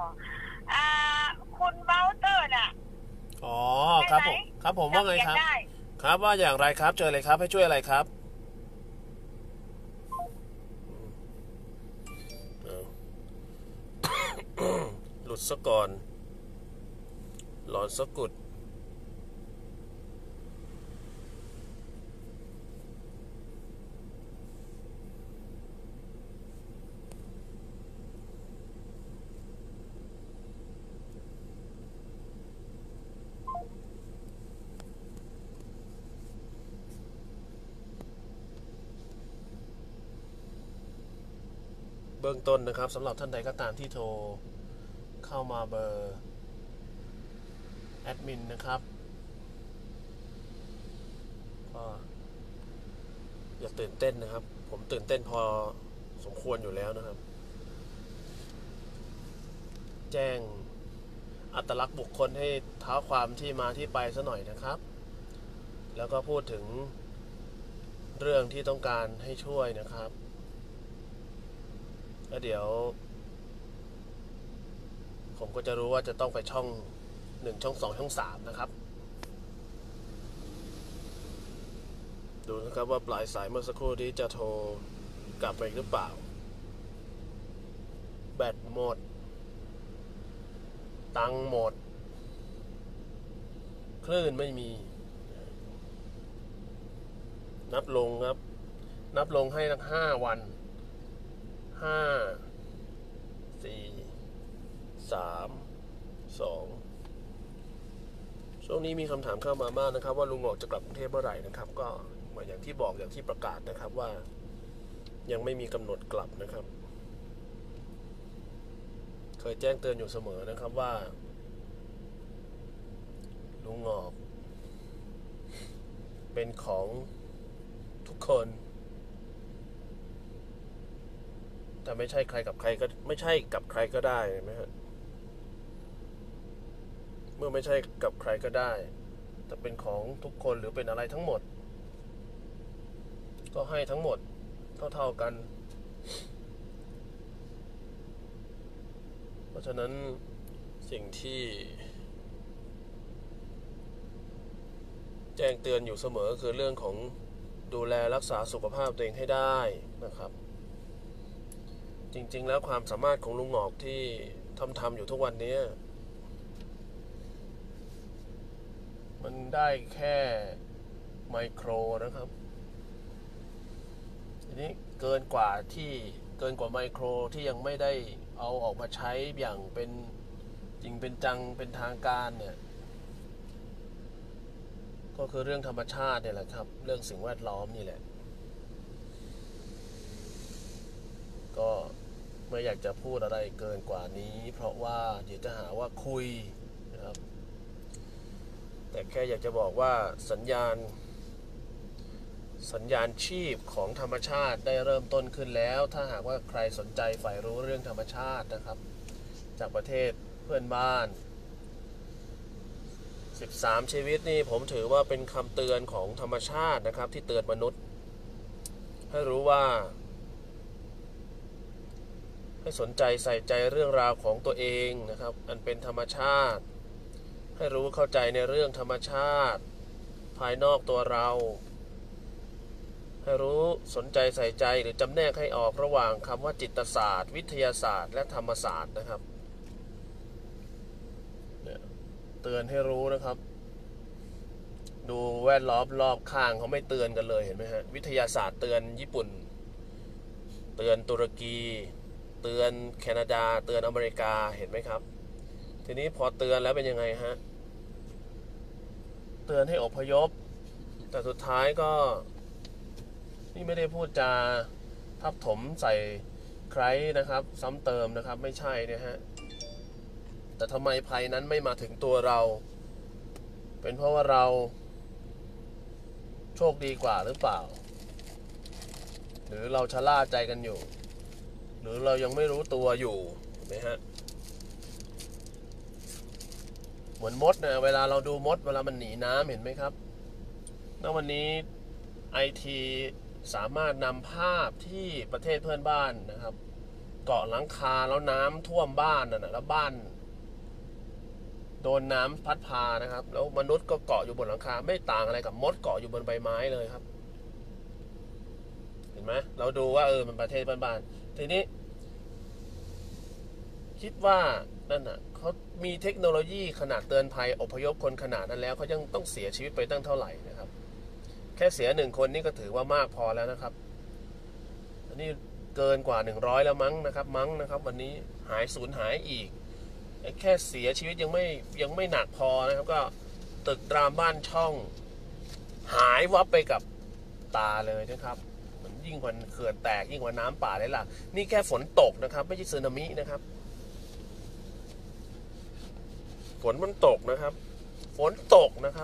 อ่าคุณเบลเตอร์น่ะอ๋อใช่ไหมครับผมครับผมว่าไงครับจำเสียงได้ครับว่าอย่างไรครับเจอเลยครับให้ช่วยอะไรครับหลุดซะก่อนหลอนสะกุดเบื้องต้นนะครับสำหรับท่านใดก็ตามที่โทรเข้ามาเบอร์แอดมินนะครับก็อย่าตื่นเต้นนะครับผมตื่นเต้นพอสมควรอยู่แล้วนะครับแจ้งอัตลักษณ์บุคคลให้เท้าความที่มาที่ไปซะหน่อยนะครับแล้วก็พูดถึงเรื่องที่ต้องการให้ช่วยนะครับแล้วเดี๋ยวผมก็จะรู้ว่าจะต้องไปช่อง1ช่อง2ช่อง3นะครับดูนะครับว่าปลายสายเมื่อสักครู่นี้จะโทรกลับไปหรือเปล่าแบตหมดตังหมดคลื่นไม่มีนับลงครับนับลงให้ทั้ง5 วัน5 4 3 2ช่วงนี้มีคำถามเข้ามามากนะครับว่าลุงหงอกจะกลับกรุงเทพเมื่อไหร่นะครับก็อย่างที่บอกอย่างที่ประกาศนะครับว่ายังไม่มีกำหนดกลับนะครับเคยแจ้งเตือนอยู่เสมอนะครับว่าลุงหงอกเป็นของทุกคนแต่ไม่ใช่ใครกับใครก็ไม่ใช่กับใครก็ได้ไหมฮะเมื่อไม่ใช่กับใครก็ได้แต่เป็นของทุกคนหรือเป็นอะไรทั้งหมดก็ให้ทั้งหมดเท่ากันเพราะฉะนั้นสิ่งที่แจ้งเตือนอยู่เสมอคือเรื่องของดูแลรักษาสุขภาพตัวเองให้ได้นะครับจริงๆแล้วความสามารถของลุงหงอกที่ทำอยู่ทุกวันนี้มันได้แค่ไมโครนะครับทีนี้เกินกว่าไมโครที่ยังไม่ได้เอาออกมาใช้อย่างเป็นจริงเป็นจังเป็นทางการเนี่ยก็คือเรื่องธรรมชาติเนี่ยแหละครับเรื่องสิ่งแวดล้อมนี่แหละก็ไม่อยากจะพูดอะไรเกินกว่านี้เพราะว่าเดี๋ยวจะหาว่าคุยนะครับแต่แค่อยากจะบอกว่าสัญญาณชีพของธรรมชาติได้เริ่มต้นขึ้นแล้วถ้าหากว่าใครสนใจใฝ่รู้เรื่องธรรมชาตินะครับจากประเทศเพื่อนบ้าน13ชีวิตนี่ผมถือว่าเป็นคำเตือนของธรรมชาตินะครับที่เตือนมนุษย์ให้รู้ว่าให้สนใจใส่ใจเรื่องราวของตัวเองนะครับอันเป็นธรรมชาติให้รู้เข้าใจในเรื่องธรรมชาติภายนอกตัวเราให้รู้สนใจใส่ใจหรือจำแนกให้ออกระหว่างคำว่าจิตศาสตร์วิทยาศาสตร์และธรรมศาสตร์นะครับเตือนให้รู้นะครับดูแวดล้อมรอบข้างเขาไม่เตือนกันเลยเห็นไหมฮะวิทยาศาสตร์เตือนญี่ปุ่นเตือนตุรกีเตือนแคนาดาเตือนอเมริกาเห็นไหมครับทีนี้พอเตือนแล้วเป็นยังไงฮะเตือนให้อพยพแต่สุดท้ายก็นี่ไม่ได้พูดจาทับถมใส่ใครนะครับซ้ำเติมนะครับไม่ใช่นะฮะแต่ทำไมภัยนั้นไม่มาถึงตัวเราเป็นเพราะว่าเราโชคดีกว่าหรือเปล่าหรือเราชะล่าใจกันอยู่หรือเรายังไม่รู้ตัวอยู่นะฮะเหมือนมดนะเวลาเราดูมดเวลามันหนีน้ำเห็นไหมครับณวันนี้ไอทีสามารถนำภาพที่ประเทศเพื่อนบ้านนะครับเกาะหลังคาแล้วน้ำท่วมบ้านนะแล้วบ้านโดนน้ำพัดพานะครับแล้วมนุษย์ก็เกาะอยู่บนหลังคาไม่ต่างอะไรกับมดเกาะอยู่บนใบไม้เลยครับเห็นไหมเราดูว่ามันประเทศบ้านๆทีนี้คิดว่านั่นน่ะเขามีเทคโนโลยีขนาดเตือนภัยอพยพคนขนาดนั้นแล้วเขายังต้องเสียชีวิตไปตั้งเท่าไหร่นะครับแค่เสีย1 คนนี่ก็ถือว่ามากพอแล้วนะครับอันนี้เกินกว่า100แล้วมั้งนะครับวันนี้สูญหายอีกแค่เสียชีวิตยังไม่หนักพอนะครับก็ตึกรามบ้านช่องหายวับไปกับตาเลยนะครับมันยิ่งกว่าเขื่อนแตกยิ่งกว่าน้ำป่าเลยล่ะนี่แค่ฝนตกนะครับไม่ใช่สึนามินะครับฝนมันตกนะครับฝนตกนะครับ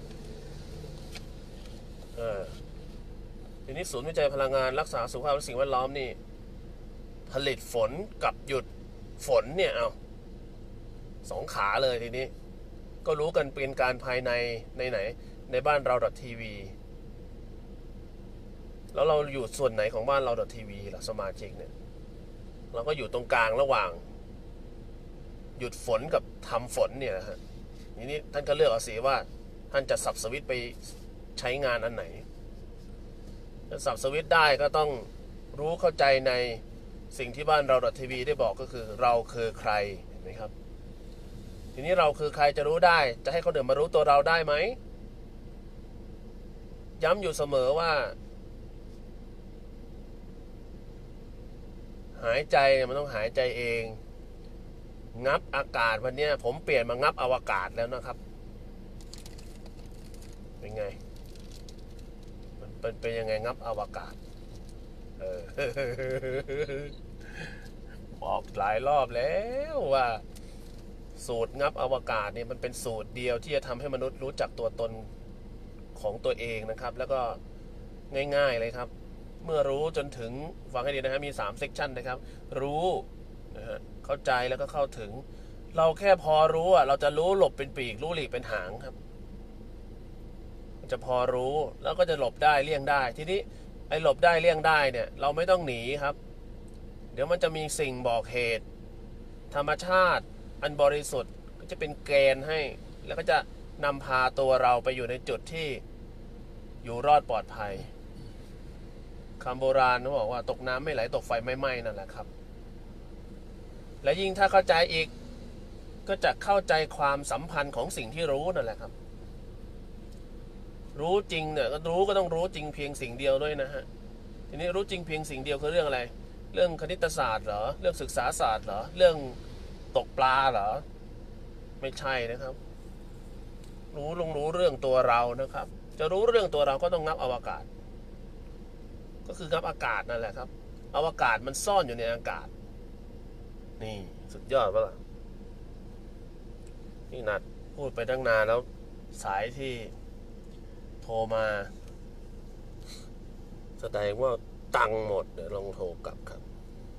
ทีนี้ศูนย์วิจัยพลังงานรักษาสุขภาพและสิ่งแวดล้อมนี่ผลิตฝนกับหยุดฝนเนี่ย2 ขาเลยทีนี้ก็รู้กันเป็นการภายในไหนในบ้านเราทีวีแล้วเราอยู่ส่วนไหนของบ้านเราทีวีล่ะสมาชิกเนี่ยเราก็อยู่ตรงกลางระหว่างหยุดฝนกับทำฝนเนี่ยฮะทีนี้ท่านก็เลือกเอาสิว่าท่านจะสับสวิตช์ไปใช้งานอันไหนจะสับสวิตช์ได้ก็ต้องรู้เข้าใจในสิ่งที่บ้านเราทีวีได้บอกก็คือเราคือใครเห็นไหมครับทีนี้เราคือใครจะรู้ได้จะให้คนอื่นมารู้ตัวเราได้ไหมย้ำอยู่เสมอว่าหายใจมันต้องหายใจเองงับอากาศวันนี้ผมเปลี่ยนมางับอวกาศแล้วนะครับเป็นไงมันเป็นยังไงงับอวกาศบอกหลายรอบแล้วว่าสูตรงับอวกาศเนี่ยมันเป็นสูตรเดียวที่จะทำให้มนุษย์รู้จักตัวตนของตัวเองนะครับแล้วก็ง่ายๆเลยครับเมื่อรู้จนถึงฟังให้ดีนะครับมี3 เซกชันนะครับรู้นะฮะเข้าใจแล้วก็เข้าถึงเราแค่พอรู้เราจะรู้หลบเป็นปีกรู้หลีกเป็นหางครับจะพอรู้แล้วก็จะหลบได้เลี่ยงได้ทีนี้ไอ้หลบได้เลี่ยงได้เนี่ยเราไม่ต้องหนีครับเดี๋ยวมันจะมีสิ่งบอกเหตุธรรมชาติอันบริสุทธิ์ก็จะเป็นเกณฑ์ให้แล้วก็จะนำพาตัวเราไปอยู่ในจุดที่อยู่รอดปลอดภัยคำโบราณเขาบอกว่าตกน้ำไม่ไหลตกไฟไม่ไหม้นั่นแหละครับและยิ่งถ้าเข้าใจอีกก็จะเข้าใจความสัมพันธ์ของสิ่งที่รู้นั่นแหละครับรู้จริงเนี่ยก็รู้ก็ต้องรู้จริงเพียงสิ่งเดียวด้วยนะฮะทีนี้รู้จริงเพียงสิ่งเดียวคือเรื่องอะไรเรื่องคณิตศาสตร์เหรอเรื่องศึกษาศาสตร์เหรอเรื่องตกปลาเหรอไม่ใช่นะครับรู้เรื่องตัวเรานะครับจะรู้เรื่องตัวเราก็ต้องงับอวกาศก็คืองับอากาศนั่นแหละครับอวกาศมันซ่อนอยู่ในอากาศนี่สุดยอดปะล่ะนี่นัดพูดไปตั้งนานแล้วสายที่โทรมาแสดงว่าตังหมดเดี๋ยวลองโทรกลับครับ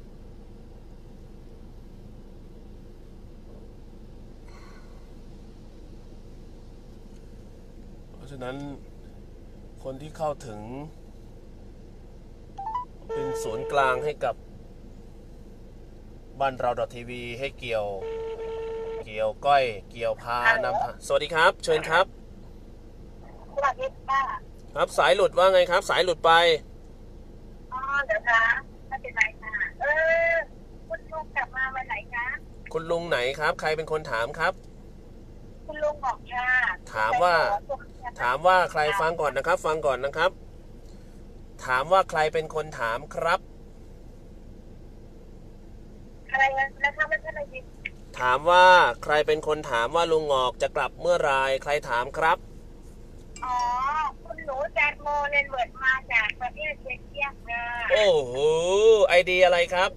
เพราะฉะนั้นคนที่เข้าถึงเป็นศูนย์กลางให้กับบ้านเราทีวีให้เกี่ยวก้อยเกี่ยวพานำพาสวัสดีครับเชิญครับสวัสดีค่ะครับสายหลุดว่าไงครับสายหลุดไปเดี๋ยวคะไม่เป็นไรค่ะคุณลุงกลับมาวันไหนคะคุณลุงไหนครับใครเป็นคนถามครับคุณลุงบอกค่ะถามว่าใครฟังก่อนนะครับฟังก่อนนะครับถามว่าใครเป็นคนถามครับอะไรนะคะไม่ใช่อะไรยินถามว่าใครเป็นคนถามว่าลุงงอกจะกลับเมื่อไรใครถามครับคุณหนูแจกโมเลนเวิร์ดมาจากประเทศเช็กเซียนะโอ้โหไอเดียอะไรครับ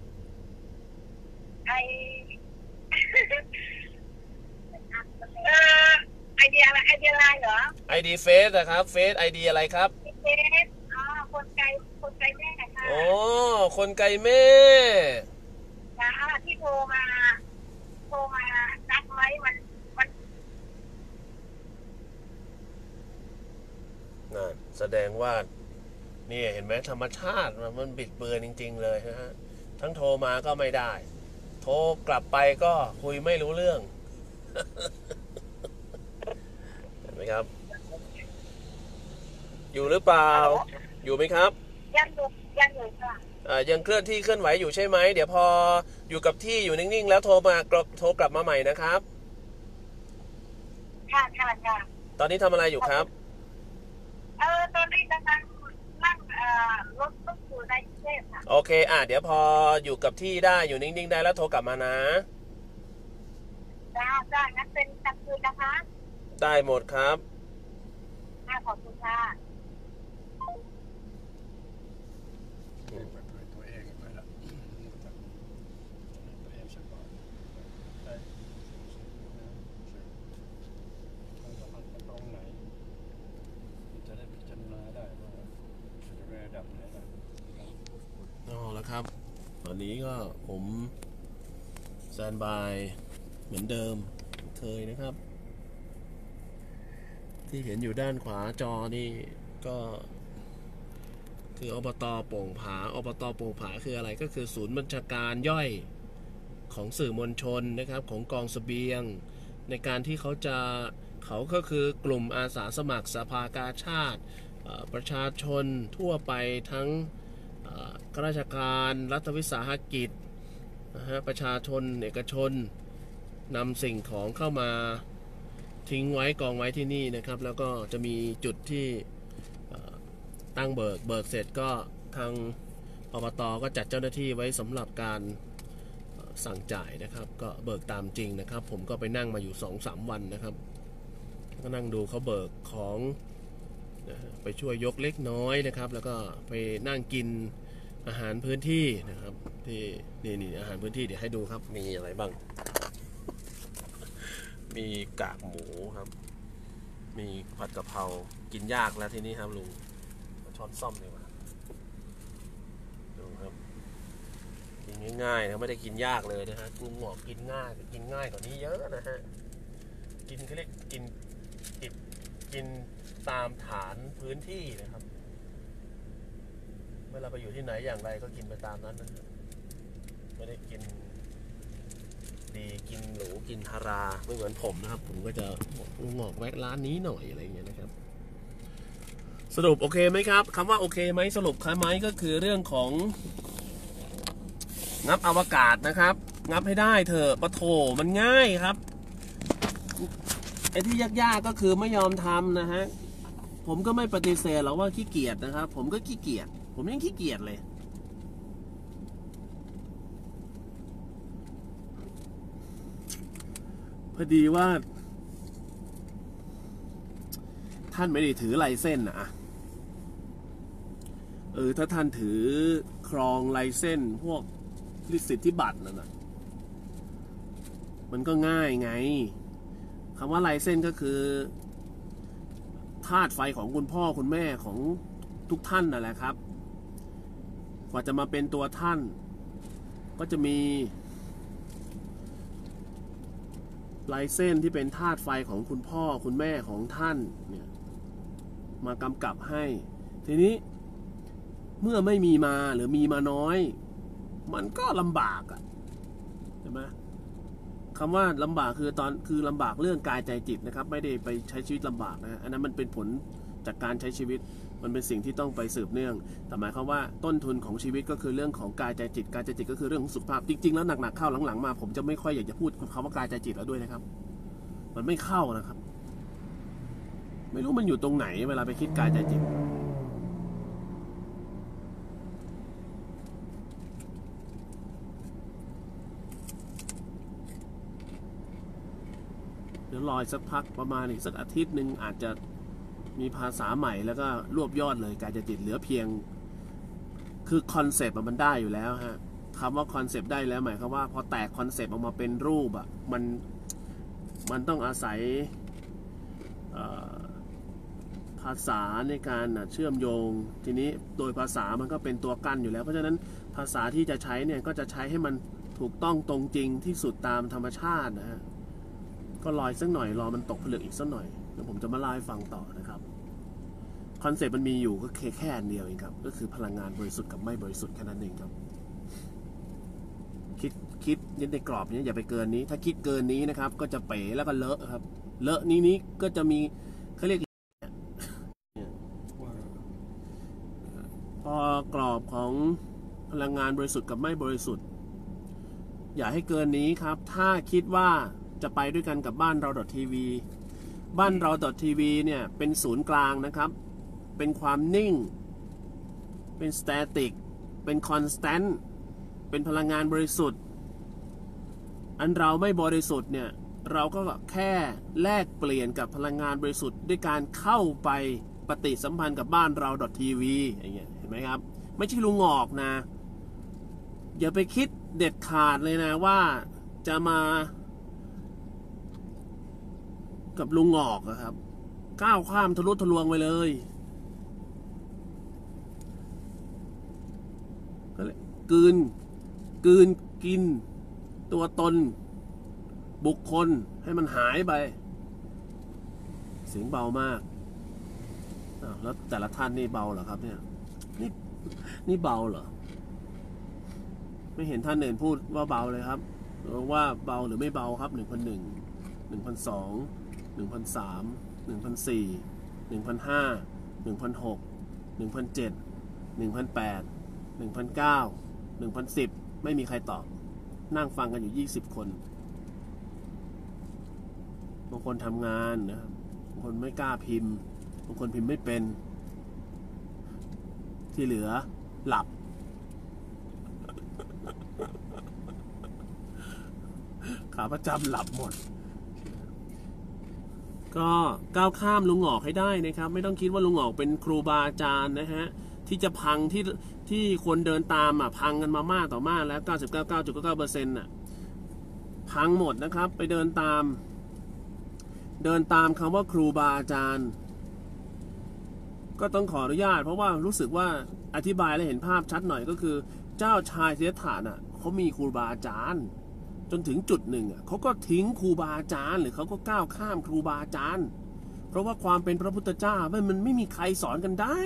ไอเดียอะไรไอเดียไลน์เหรอไอดีเฟสนะครับเฟสไอเดียอะไรครับเฟสคนไกลแม่ค่ะคนไกลแม่ที่โทรมานัดไว้มันนั่นแสดงว่านี่เห็นไหมธรรมชาติมันบิดเบือนจริงๆเลยนะฮะทั้งโทรมาก็ไม่ได้ โทรกลับไปก็คุยไม่รู้เรื่อง เห็นไหมครับ อยู่หรือเปล่า อยู่ไหมครับยังอยู่ค่ะยังเคลื่อนที่เคลื่อนไหวอยู่ใช่ไหม เดี๋ยวพออยู่กับที่อยู่นิ่งๆแล้วโทรกลับมาใหม่นะครับค่ะตอนนี้ทำอะไรอยู่ครับตอนนี้นะคะนั่งรถตู้อยู่ในกรุงเทพค่ะโอเคเดี๋ยวพออยู่กับที่ได้อยู่นิ่งๆได้แล้วโทรกลับมานะจ้างั้นเป็นกลางคืนนะคะได้หมดครับขอบคุณค่ะตัวเองไปละตัวเองสักก่อนตรงไหนจะได้พิจารณาได้ว่าจะไประดับไหนล่ะแล้วครับตอนนี้ก็ผมสแตนบายเหมือนเดิมเคยนะครับที่เห็นอยู่ด้านขวาจอนี่ก็คืออบต.โป่งผาอบต.โป่งผาคืออะไรก็คือศูนย์บัญชาการย่อยของสื่อมวลชนนะครับของกองเสบียงในการที่เขาก็คือกลุ่มอาสาสมัครสภากาชาติประชาชนทั่วไปทั้งข้าราชการรัฐวิสาหกิจประชาชนเอกชนนำสิ่งของเข้ามาทิ้งไว้กองไว้ที่นี่นะครับแล้วก็จะมีจุดที่ตั้งเบิกเสร็จก็ทางอบต.ก็จัดเจ้าหน้าที่ไว้สำหรับการสั่งจ่ายนะครับก็เบิกตามจริงนะครับผมก็ไปนั่งมาอยู่ 2-3 วันนะครับก็นั่งดูเขาเบิกของไปช่วยยกเล็กน้อยนะครับแล้วก็ไปนั่งกินอาหารพื้นที่นะครับที่นี่อาหารพื้นที่เดี๋ยวให้ดูครับมีอะไรบ้างมีกากหมูครับมีผัดกะเพรากินยากแล้วที่นี่ครับลุงช้อนซ่อมเลยว่ะดูครับกินง่ายๆนะไม่ได้กินยากเลยนะฮะลุงบอกกินง่ายกว่านี้เยอะนะฮะกินเขาเรียกกินตามฐานพื้นที่นะครับเวลาไปอยู่ที่ไหนอย่างไรก็กินไปตามนั้นนะไม่ได้กินดีกินหรูกินทาราไม่เหมือนผมนะครับผมก็จะลุงบอกแวะร้านนี้หน่อยอะไรเงี้ยนะครับสรุปโอเคไหมครับคำว่าโอเคไหมสรุปไหมก็คือเรื่องของงับอวกาศนะครับงับให้ได้เถอะปะโถมันง่ายครับไอ้ที่ยากๆก็คือไม่ยอมทำนะฮะผมก็ไม่ปฏิเสธหรอกว่าขี้เกียจนะครับผมก็ขี้เกียจผมยังขี้เกียจเลยพอดีว่าท่านไม่ได้ถือไลเซนส์นะถ้าท่านถือครองไลเซนส์พวกลิสิทธิบัตรนั่นนะมันก็ง่ายไงคำว่าไลเซนส์ก็คือธาตุไฟของคุณพ่อคุณแม่ของทุกท่านนั่นแหละครับกว่าจะมาเป็นตัวท่านก็จะมีไลเซนส์ที่เป็นธาตุไฟของคุณพ่อคุณแม่ของท่านเนี่ยมากำกับให้ทีนี้เมื่อไม่มีมาหรือมีมาน้อยมันก็ลำบากใช่ไหมคำว่าลำบากคือลำบากเรื่องกายใจจิตนะครับไม่ได้ไปใช้ชีวิตลำบากนะอันนั้นมันเป็นผลจากการใช้ชีวิตมันเป็นสิ่งที่ต้องไปสืบเนื่องแต่หมายความว่าต้นทุนของชีวิตก็คือเรื่องของกายใจจิตกายใจจิตก็คือเรื่องของสุขภาพจริงๆแล้วหนักๆเข้าหลังๆมาผมจะไม่ค่อยอยากจะพูดคำว่ากายใจจิตแล้วด้วยนะครับมันไม่เข้านะครับไม่รู้มันอยู่ตรงไหนเวลาไปคิดกายใจจิตเดี๋ยวรอสักพักประมาณอีกสักอาทิตย์หนึ่งอาจจะมีภาษาใหม่แล้วก็รวบยอดเลยกายใจจิตเหลือเพียงคือคอนเซปต์มันได้อยู่แล้วฮะคำว่าคอนเซปต์ได้แล้วหมายความว่าพอแตกคอนเซปต์ออกมาเป็นรูปมันต้องอาศัยภาษาในการเชื่อมโยงทีนี้โดยภาษามันก็เป็นตัวกั้นอยู่แล้วเพราะฉะนั้นภาษาที่จะใช้เนี่ยก็จะใช้ให้มันถูกต้องตรงจริงที่สุดตามธรรมชาตินะฮะก็รอสักหน่อยรอมันตกผลึกอีกสักหน่อยแล้วผมจะมาเล่าให้ฟังต่อนะครับคอนเซปต์มันมีอยู่ก็แค่อันเดียวเองครับก็คือพลังงานบริสุทธิ์กับไม่บริสุทธิ์แค่นั้นเองครับคิดยึดในกรอบนี้อย่าไปเกินนี้ถ้าคิดเกินนี้นะครับก็จะเป๋แล้วก็เลอะครับเลอะนี้ก็จะมีเขาเรียกพอกรอบของพลังงานบริสุทธิ์กับไม่บริสุทธิ์อย่าให้เกินนี้ครับถ้าคิดว่าจะไปด้วยกันกับบ้านเราทีวีบ้านเราทีวีเนี่ยเป็นศูนย์กลางนะครับเป็นความนิ่งเป็นสแตติกเป็นคอนสแตนต์เป็นพลังงานบริสุทธิ์อันเราไม่บริสุทธิ์เนี่ยเราก็แค่แลกเปลี่ยนกับพลังงานบริสุทธิ์ด้วยการเข้าไปปฏิสัมพันธ์กับบ้านเราทีวีอย่างเงี้ยเห็นไหมครับไม่ใช่ลุงออกนะอย่าไปคิดเด็ดขาดเลยนะว่าจะมากับลุงออกนะครับก้าวข้ามทะลุทะลวงไปเลยก็เลยกลืนกินตัวตนบุคคลให้มันหายไปเสียงเบามากแล้วแต่ละท่านนี่เบาเหรอครับเนี่ยนี่เบาเหรอไม่เห็นท่านอื่นพูดว่าเบาเลยครับว่าเบาหรือไม่เบาครับ1,100 1,200 1,300 1,400 1,500 1,600 1,700 1,800 1,900 1,10ไม่มีใครตอบนั่งฟังกันอยู่20 คนบางคนทำงานนะครับบางคนไม่กล้าพิมพ์บางคนพิมพ์ไม่เป็นที่เหลือหลับขาประจำหลับหมดก็ก้าวข้ามลุงหงอกให้ได้นะครับไม่ต้องคิดว่าลุงหงอกเป็นครูบาอาจารย์นะฮะที่จะพังที่คนเดินตามพังกันมามากต่อมากแล้ว 99.99% น่ะพังหมดนะครับไปเดินตามคำว่าครูบาอาจารย์ก็ต้องขออนุญาตเพราะว่ารู้สึกว่าอธิบายและเห็นภาพชัดหน่อยก็คือเจ้าชายสิทธัตถะน่ะเขามีครูบาอาจารย์จนถึงจุดหนึ่งเขาก็ทิ้งครูบาอาจารย์หรือเขาก็ก้าวข้ามครูบาอาจารย์เพราะว่าความเป็นพระพุทธเจ้ามันไม่มีใครสอนกันได้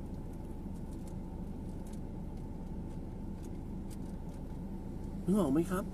นึกออกไหมครับ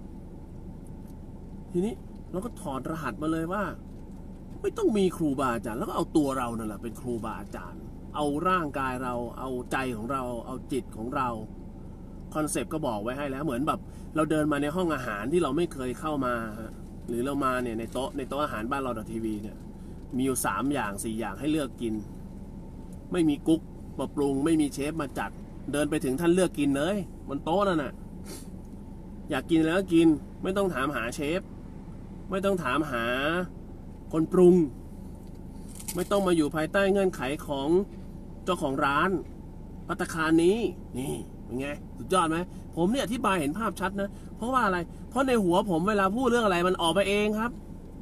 ทีนี้เราก็ถอดรหัสมาเลยว่าไม่ต้องมีครูบาอาจารย์แล้วก็เอาตัวเรานั่นแหละเป็นครูบาอาจารย์เอาร่างกายเราเอาใจของเราเอาจิตของเราคอนเซปต์ก็บอกไว้ให้แล้วเหมือนแบบเราเดินมาในห้องอาหารที่เราไม่เคยเข้ามาหรือเรามาเนี่ยในโต๊ะอาหารบ้านเราทีวีเนี่ยมีอยู่3 อย่าง 4 อย่างให้เลือกกินไม่มีกุ๊กมาปรุงไม่มีเชฟมาจัดเดินไปถึงท่านเลือกกินเลยบนโต๊ะนั่นน่ะอยากกินแล้วกินไม่ต้องถามหาเชฟไม่ต้องถามหาคนปรุงไม่ต้องมาอยู่ภายใต้เงื่อนไขของเจ้าของร้านภัตตาคารนี้นี่เป็นไงสุดยอดไหมผมเนี่ยอธิบายเห็นภาพชัดนะเพราะว่าอะไรเพราะในหัวผมเวลาพูดเรื่องอะไรมันออกไปเองครับ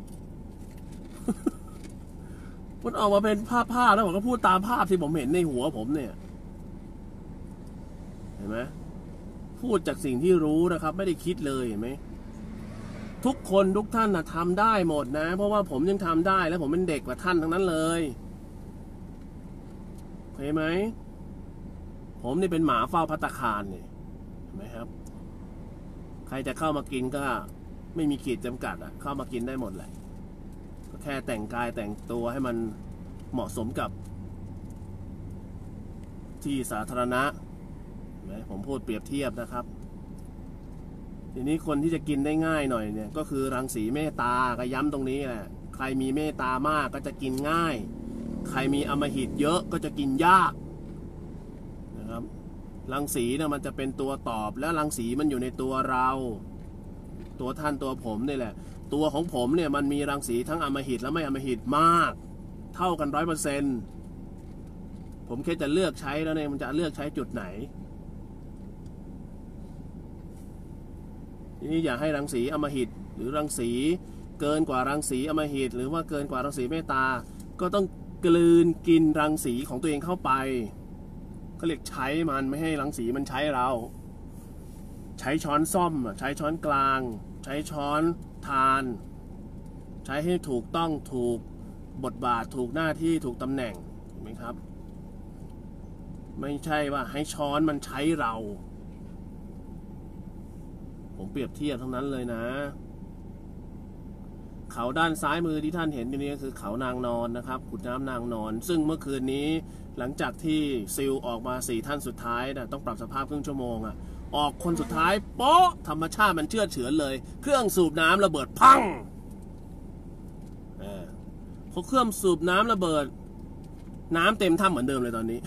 มันออกมาเป็นภาพแล้วผมก็พูดตามภาพที่ผมเห็นในหัวผมเนี่ยเห็นไหมพูดจากสิ่งที่รู้นะครับไม่ได้คิดเลยเห็นไหมทุกคนทุกท่านทำได้หมดนะเพราะว่าผมยังทำได้แล้วผมเป็นเด็กกว่าท่านทั้งนั้นเลยเห็นไหมผมนี่เป็นหมาเฝ้าภัตตาคารเนี่ยเห็นไหมครับใครจะเข้ามากินก็ไม่มีขีดจำกัดเข้ามากินได้หมดแหละก็แค่แต่งกายแต่งตัวให้มันเหมาะสมกับที่สาธารณะผมพูดเปรียบเทียบนะครับทีนี้คนที่จะกินได้ง่ายหน่อยเนี่ยก็คือรังสีเมตตาก็ย้ำตรงนี้แหละใครมีเมตตามากก็จะกินง่ายใครมีอำมหิตเยอะก็จะกินยากนะครับรังสีเนี่ยมันจะเป็นตัวตอบแล้วรังสีมันอยู่ในตัวเราตัวท่านตัวผมนี่แหละตัวของผมเนี่ยมันมีรังสีทั้งอำมหิตและไม่อำมหิตมากเท่ากัน 100%ผมแค่จะเลือกใช้แล้วเนี่ยมันจะเลือกใช้จุดไหนทีนี้อย่าให้รังสีอำมหิตหรือรังสีเกินกว่ารังสีอำมหิตหรือว่าเกินกว่ารังสีเมตตาก็ต้องกลืนกินรังสีของตัวเองเข้าไปก็เรียกใช้มันไม่ให้รังสีมันใช้เราใช้ช้อนส้อมใช้ช้อนกลางใช้ช้อนทานใช้ให้ถูกต้องถูกบทบาทถูกหน้าที่ถูกตำแหน่งเห็นไหมครับไม่ใช่ว่าให้ช้อนมันใช้เราผเปรียบเทียบทั้งนั้นเลยนะ เขาด้านซ้ายมือที่ท่านเห็นอยู่นี้คือเขานางนอนนะครับขุนน้ำนางนอน ซึ่งเมื่อคืนนี้หลังจากที่ซิลออกมา4ท่านสุดท้ายนะต้องปรับสภาพครึ่งชั่วโมงอะออกคนสุดท้ายโป๊ะธรรมชาติมันเชื่อเฉือนเลยเครื่องสูบน้ำระเบิดพังพอเครื่องสูบน้ำระเบิดน้ำเต็มถ้ำเหมือนเดิมเลยตอนนี้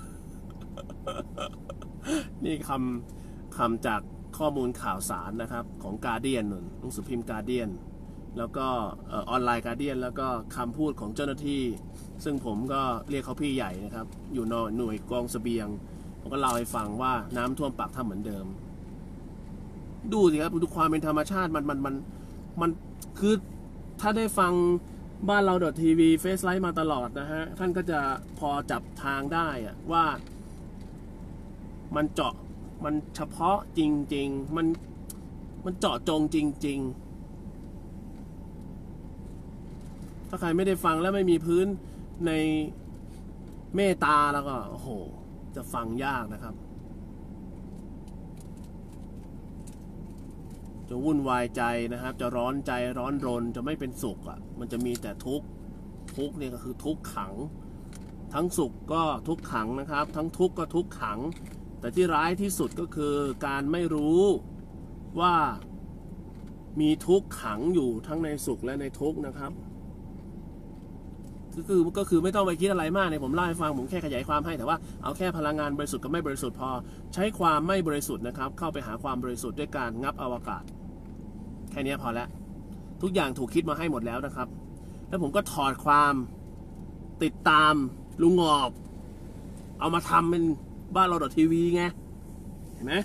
นี่คำจากข้อมูลข่าวสารนะครับของการ์เดียนหนังสือพิมพ์การ์เดียนแล้วก็ออนไลน์การ์เดียนแล้วก็คำพูดของเจ้าหน้าที่ซึ่งผมก็เรียกเขาพี่ใหญ่นะครับอยู่หน่วยกองเสบียงผมก็เล่าให้ฟังว่าน้ำท่วมปากถ้ำเหมือนเดิมดูสิครับดูความเป็นธรรมชาติมันคือถ้าได้ฟังบ้านเราทีวีเฟซไลฟ์มาตลอดนะฮะท่านก็จะพอจับทางได้อะว่ามันเจาะมันเฉพาะจริงๆมันเจาะจงจริงๆถ้าใครไม่ได้ฟังแล้วไม่มีพื้นในเมตตาแล้วก็โอ้โหจะฟังยากนะครับจะวุ่นวายใจนะครับจะร้อนใจร้อนรนจะไม่เป็นสุขอ่ะมันจะมีแต่ทุกข์เนี่ยก็คือทุกข์ขังทั้งสุขก็ทุกข์ขังนะครับทั้งทุกข์ก็ทุกข์ขังแต่ที่ร้ายที่สุดก็คือการไม่รู้ว่ามีทุกข์ขังอยู่ทั้งในสุขและในทุกข์นะครับก็คือไม่ต้องไปคิดอะไรมากเนี่ยผมเล่าให้ฟังผมแค่ขยายความให้แต่ว่าเอาแค่พลังงานบริสุทธิ์กับไม่บริสุทธิ์พอใช้ความไม่บริสุทธิ์นะครับเข้าไปหาความบริสุทธิ์ด้วยการงับอวกาศแค่นี้พอแล้วทุกอย่างถูกคิดมาให้หมดแล้วนะครับแล้วผมก็ถอดความติดตามลุงงอกเอามาทำเป็นบ้านเราทีวีไงเห็นไหม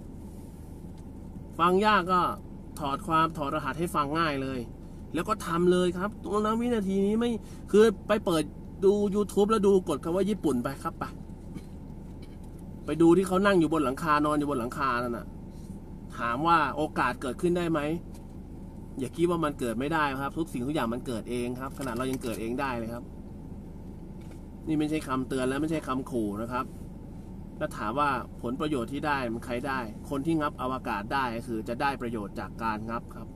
ฟังยากก็ถอดรหัสให้ฟังง่ายเลยแล้วก็ทำเลยครับตรงนั้นวินาทีนี้ไม่คือไปเปิดดู YouTube แล้วดูกดคำว่าญี่ปุ่นไปครับไปดูที่เขานั่งอยู่บนหลังคานอนอยู่บนหลังคานั่นน่ะถามว่าโอกาสเกิดขึ้นได้ไหมอย่าคิดว่ามันเกิดไม่ได้ครับทุกสิ่งทุกอย่างมันเกิดเองครับขนาดเรายังเกิดเองได้เลยครับนี่ไม่ใช่คำเตือนและไม่ใช่คำขู่นะครับแล้วถามว่าผลประโยชน์ที่ได้มันใครได้คนที่งับอวกาศได้ก็คือจะได้ประโยชน์จากการงับครับ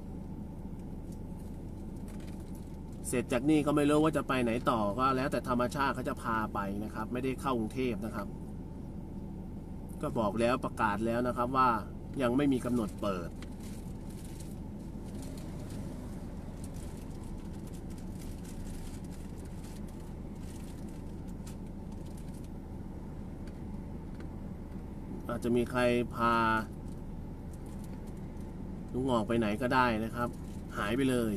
เสร็จจากนี่ก็ไม่รู้ว่าจะไปไหนต่อก็แล้วแต่ธรรมชาติเขาจะพาไปนะครับไม่ได้เข้ากรุงเทพนะครับก็บอกแล้วประกาศแล้วนะครับว่ายังไม่มีกำหนดเปิดอาจจะมีใครพาลุงออกไปไหนก็ได้นะครับหายไปเลย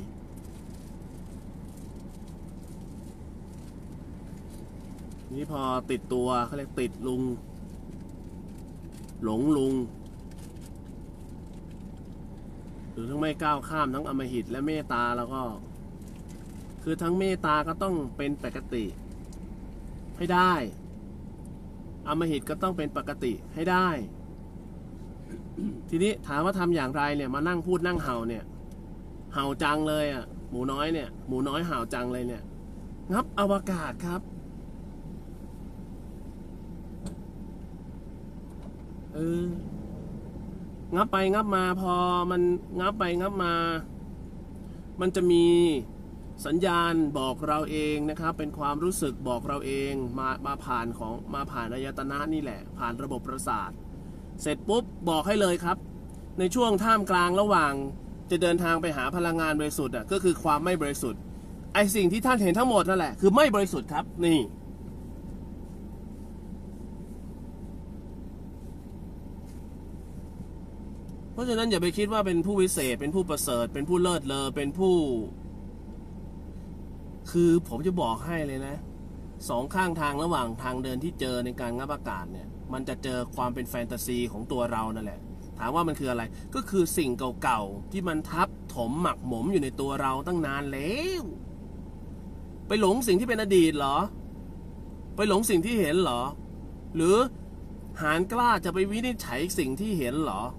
นี่พอติดตัวเขาเรียกติดลุงหลงลุงหรือทั้งไม่ก้าวข้ามทั้งอำมหิตและเมตตาแล้วก็คือทั้งเมตตาก็ต้องเป็นปกติให้ได้อำมหิตก็ต้องเป็นปกติให้ได้ ทีนี้ถามว่าทำอย่างไรเนี่ยมานั่งพูดนั่งเห่าเนี่ยเห่าจังเลยอ่ะหมูน้อยเห่าจังเลยเนี่ยงับอวกาศครับงับไปงับมาพอมันงับไปงับมามันจะมีสัญญาณบอกเราเองนะครับเป็นความรู้สึกบอกเราเองมาผ่านอายตนะนี่แหละผ่านระบบประสาทเสร็จปุ๊บบอกให้เลยครับในช่วงท่ามกลางระหว่างจะเดินทางไปหาพลังงานบริสุทธิ์ก็คือความไม่บริสุทธิ์ไอสิ่งที่ท่านเห็นทั้งหมดนั่นแหละคือไม่บริสุทธิ์ครับนี่เพราะฉะนั้นอย่าไปคิดว่าเป็นผู้วิเศษเป็นผู้ประเสริฐเป็นผู้เลิศเลอเป็นผู้คือผมจะบอกให้เลยนะสองข้างทางระหว่างทางเดินที่เจอในการงับอากาศเนี่ยมันจะเจอความเป็นแฟนตาซีของตัวเรานั่นแหละถามว่ามันคืออะไรก็คือสิ่งเก่าๆที่มันทับถมหมักหมมอยู่ในตัวเราตั้งนานแล้วไปหลงสิ่งที่เป็นอดีตเหรอไปหลงสิ่งที่เห็นเหรอหรือหาญกล้าจะไปวินิจฉัยสิ่งที่เห็นเหรอ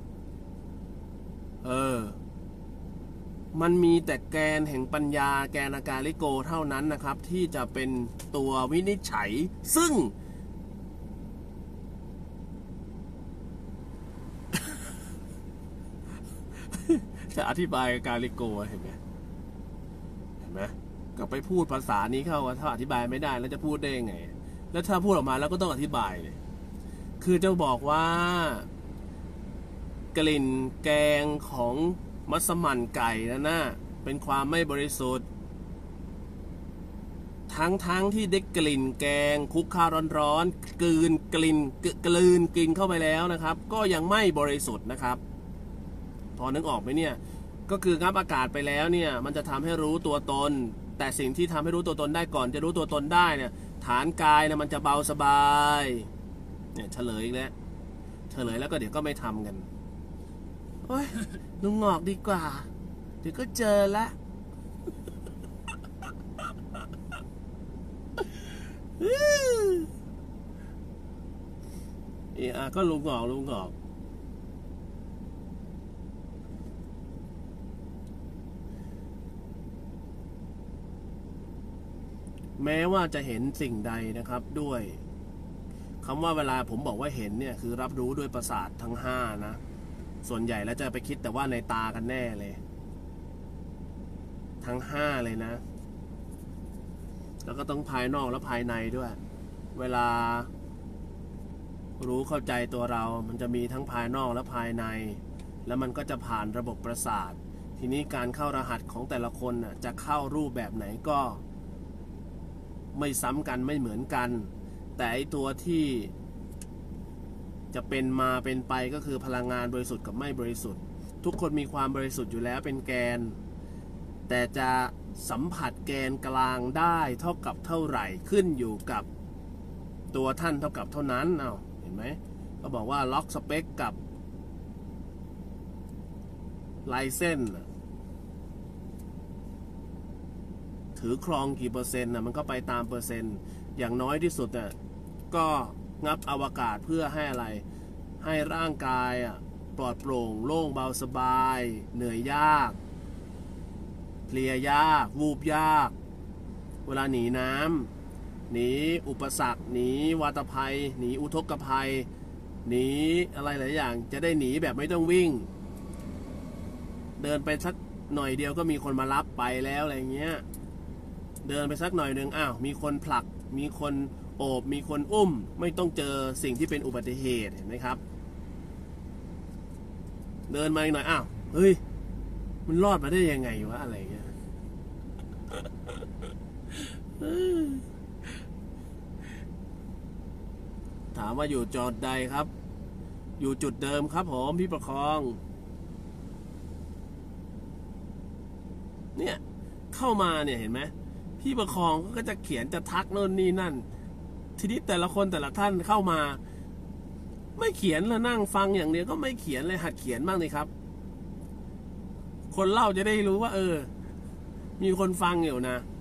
มันมีแต่แกนแห่งปัญญาแกนากาลิโกเท่านั้นนะครับที่จะเป็นตัววินิจฉัยซึ่ง ถจะอธิบายกาลิโกเห็นไหมก็ไปพูดภาษานี้เข้าถ้าอธิบายไม่ได้แล้วจะพูดได้ยังไงแล้วถ้าพูดออกมาแล้วก็ต้องอธิบายเลยคือจะบอกว่ากลิ่นแกงของมัสมั่นไก่นั่นน่ะเป็นความไม่บริสุทธิ์ทั้งที่ได้กลิ่นแกงคลุกข้าวร้อนๆกลืนกินเข้าไปแล้วนะครับก็ยังไม่บริสุทธิ์นะครับพอนึกออกไหมเนี่ยก็คืองับอากาศไปแล้วเนี่ยมันจะทำให้รู้ตัวตนแต่สิ่งที่ทำให้รู้ตัวตนได้ก่อนจะรู้ตัวตนได้เนี่ยฐานกายนะมันจะเบาสบายเนี่ยเฉลยอีกแล้วเฉลยแล้วก็เดี๋ยวก็ไม่ทำกันโอ้ยลุงงอกดีกว่าเดี๋ยวก็เจอละก็ลุงงอกแม้ว่าจะเห็นสิ่งใดนะครับด้วยคำว่าเวลาผมบอกว่าเห็นเนี่ยคือรับรู้ด้วยประสาททั้ง5นะส่วนใหญ่แล้วจะไปคิดแต่ว่าในตากันแน่เลยทั้ง5เลยนะแล้วก็ต้องภายนอกและภายในด้วยเวลารู้เข้าใจตัวเรามันจะมีทั้งภายนอกและภายในแล้วมันก็จะผ่านระบบประสาททีนี้การเข้ารหัสของแต่ละคนน่ะจะเข้ารูปแบบไหนก็ไม่ซ้ำกันไม่เหมือนกันแต่ไอตัวที่จะเป็นมาเป็นไปก็คือพลังงานบริสุทธิ์กับไม่บริสุทธิ์ทุกคนมีความบริสุทธิ์อยู่แล้วเป็นแกนแต่จะสัมผัสแกนกลางได้เท่ากับเท่าไหร่ขึ้นอยู่กับตัวท่านเท่ากับเท่านั้นเห็นไหมก็บอกว่าล็อกสเปคกับลายเส้นถือครองกี่เปอร์เซ็นต์มันก็ไปตามเปอร์เซ็นต์อย่างน้อยที่สุดก็งับอวกาศเพื่อให้อะไรให้ร่างกายปลอดโปร่งโล่งเบาสบายเหนื่อยยากเพลียยากวูบยากเวลาหนีน้ำหนีอุปสรรคหนีวาตภัยหนีอุทกภัยหนีอะไรหลายอย่างจะได้หนีแบบไม่ต้องวิ่งเดินไปสักหน่อยเดียวก็มีคนมารับไปแล้วอะไรเงี้ยเดินไปสักหน่อยหนึ่งมีคนผลักมีคนโอบมีคนอุ้มไม่ต้องเจอสิ่งที่เป็นอุบัติเหตุเห็นไหมครับเดินมาอีกหน่อยเฮ้ยมันรอดมาได้ยังไงวะอะไรเงี้ยถามว่าอยู่จุดใดครับอยู่จุดเดิมครับผมพี่ประคองเนี่ยเข้ามาเนี่ยเห็นไหมพี่ประคองก็จะเขียนจะทักโน่นนี่นั่นทีนี้แต่ละคนแต่ละท่านเข้ามาไม่เขียนแล้วนั่งฟังอย่างเดียวก็ไม่เขียนเลยหัดเขียนบ้างเลยครับคนเล่าจะได้รู้ว่ามีคนฟังอยู่นะ